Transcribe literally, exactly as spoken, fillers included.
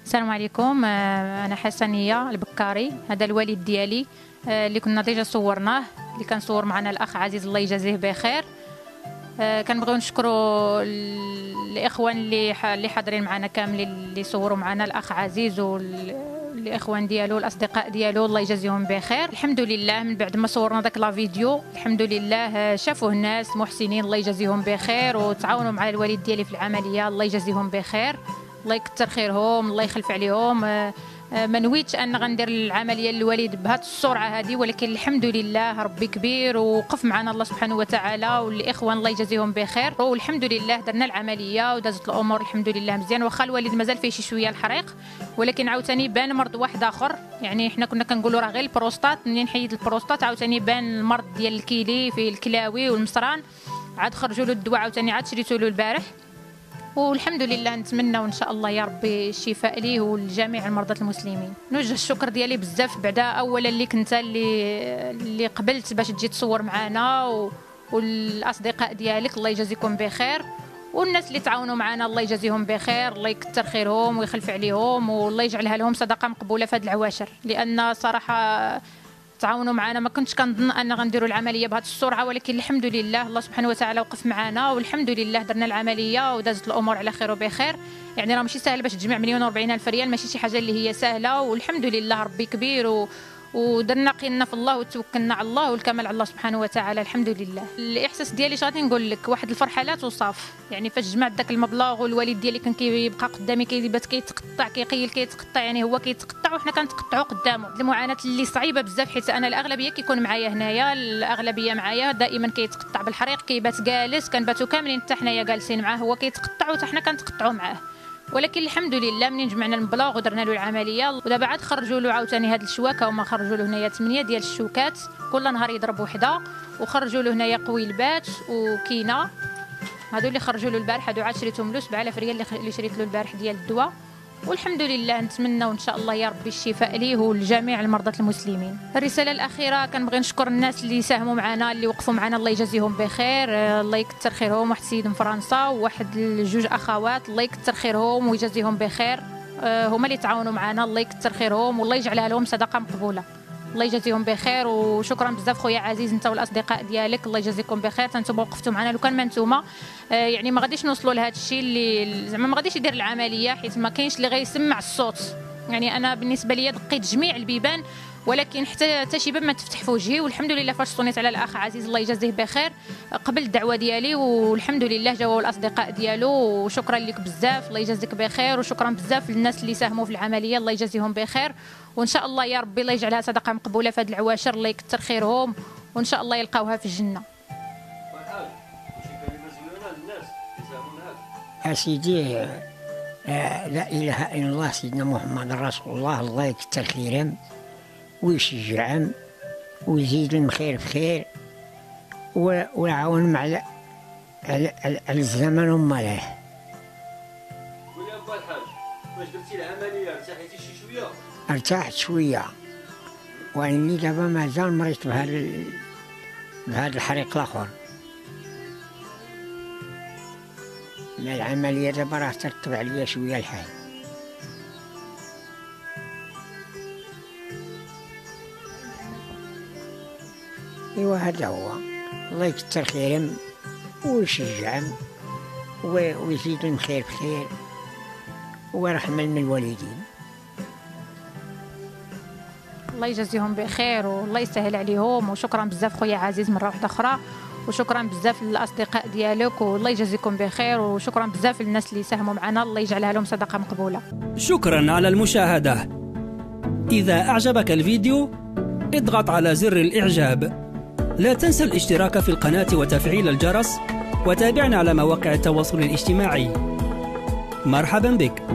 السلام عليكم. انا حسنيه البكاري، هذا الوالد ديالي اللي كنا ديجا صورناه، اللي كان صور معنا الاخ عزيز الله يجازيه بخير. كنبغيو نشكروا الاخوان اللي اللي حاضرين معنا كاملين، اللي صوروا معنا الاخ عزيز والاخوان ديالو الاصدقاء ديالو الله يجازيهم بخير. الحمد لله من بعد ما صورنا داك لا فيديو الحمد لله شافوه الناس محسنين الله يجازيهم بخير، وتعاونوا مع الوالد ديالي في العمليه الله يجازيهم بخير، الله يكثر خيرهم الله يخلف عليهم. ما نويتش ان غندير العمليه للوالد بهذه السرعه هذه، ولكن الحمد لله ربي كبير ووقف معنا الله سبحانه وتعالى، والاخوان الله يجازيهم بخير، والحمد لله درنا العمليه ودازت الامور الحمد لله مزيان. واخا الوالد مازال فيه شي شويه الحريق، ولكن عاوتاني بان مرض واحد اخر، يعني حنا كنا كنقولوا راه غير البروستات، منين حيد البروستات عاوتاني بان المرض ديال الكيلي في الكلاوي والمصران، عاد خرجوا له الدواء عاوتاني عاد شريتو له البارح، والحمد لله نتمنى وان شاء الله يا ربي الشفاء ليه ولجميع المرضى المسلمين. نوجه الشكر ديالي بزاف بعدا اولا اللي كنت اللي اللي قبلت باش تجي تصور معنا، و... والاصدقاء ديالك الله يجازيكم بخير، والناس اللي تعاونوا معنا الله يجازيهم بخير الله يكثر خيرهم ويخلف عليهم، والله يجعلها لهم صدقه مقبوله في هذه العواشر، لان صراحه تعاونوا معنا. ما كنتش كنظن ان غنديروا العمليه بهذه السرعه، ولكن الحمد لله الله سبحانه وتعالى وقف معنا، والحمد لله درنا العمليه ودازت الامور على خير وبخير. يعني راه ماشي سهل باش تجمع مليون وأربعين الف ريال، ماشي شي حاجه اللي هي سهله، والحمد لله ربي كبير و... ودرنا قينا في الله وتوكلنا على الله، والكمال على الله سبحانه وتعالى الحمد لله. الاحساس ديالي غادي نقول لك واحد الفرحه لا توصف، يعني فاش جمعت داك المبلغ والوالد ديالي كان كيبقى قدامي كيبات كيتقطع كيقيل كيتقطع، يعني هو كيتقطع وحنا كنتقطعوا قدامه. المعاناه اللي صعيبه بزاف، حيت انا الاغلبيه كيكون معايا هنايا، الاغلبيه معايا دائما كيتقطع بالحريق، كيبات جالس، كنباتوا كاملين حتى حنايا جالسين معاه، هو كيتقطع وحتى حنا كنتقطعوا معاه، ولكن الحمد لله منين جمعنا المبلغ ودرنا له العمليه، ودابا عاد خرجوا له عاوتاني هاد الشواكه، هما خرجوا له هنايا ثمانيه ديال الشوكات كل نهار يضرب وحده، وخرجوا له هنايا قويلبات وكينه، هادو اللي خرجوا له البارح، هادو عاد شريتهم له سبعة آلاف ريال اللي شريت له البارح ديال الدواء، والحمد لله نتمنى وان شاء الله يا ربي الشفاء ليه ولجميع المرضى المسلمين. الرساله الاخيره كنبغي نشكر الناس اللي ساهموا معنا اللي وقفوا معنا الله يجازيهم بخير، الله يكثر خيرهم، واحد السيد من فرنسا وواحد الجوج اخوات الله يكثر خيرهم ويجازيهم بخير، هما اللي تعاونوا معنا الله يكثر خيرهم والله يجعلها لهم صدقه مقبوله، الله يجازيهم بخير. وشكرا بزاف خويا عزيز انت والاصدقاء ديالك الله يجازيكم بخير، انتم وقفتوا معنا، لو كان ما نتوما يعني ما غاديش نوصلوا لهذا الشيء اللي زعما ما غاديش يدير العمليه، حيت ما كاينش اللي غيسمع الصوت. يعني انا بالنسبه لي دقيت جميع البيبان، ولكن حتى حتى شي باب ما تفتح في وجهي، والحمد لله فاش صونيت على الاخ عزيز الله يجازيه بخير قبل الدعوه ديالي، والحمد لله جاوا الاصدقاء ديالو، وشكرا لك بزاف الله يجازيك بخير، وشكرا بزاف للناس اللي ساهموا في العمليه الله يجازيهم بخير، وان شاء الله يا ربي الله يجعلها صدقه مقبوله في هذه العواشر الله يكثر خيرهم، وان شاء الله يلقاوها في الجنه. سيدي آه لا اله الا الله سيدنا محمد رسول الله، الله يكثر خيرهم ويشجعهم ويزيدهم خير في خير، ويعاونهم على على, على الزمن وماله. قول يا با الحاج، واش درتي العمليه ارتحيتي شي شويه؟ ارتحت شويه، واني دابا مازال مريت بهذا بهذا الحريق الاخر. مع العمليه دابا راه ترتب عليا شويه الحال. ايوا هذا هو، الله يكثر خيرهم ويشجعهم ويزيدهم خير بخير ويرحم من الوالدين. الله يجازيهم بخير والله يسهل عليهم، وشكرا بزاف خويا عزيز مره واحده اخرى، وشكرا بزاف للاصدقاء ديالك والله يجازيكم بخير، وشكرا بزاف للناس اللي ساهموا معنا الله يجعلها لهم صدقه مقبوله. شكرا على المشاهده. اذا اعجبك الفيديو اضغط على زر الاعجاب، لا تنسى الاشتراك في القناه وتفعيل الجرس، وتابعنا على مواقع التواصل الاجتماعي. مرحبا بك.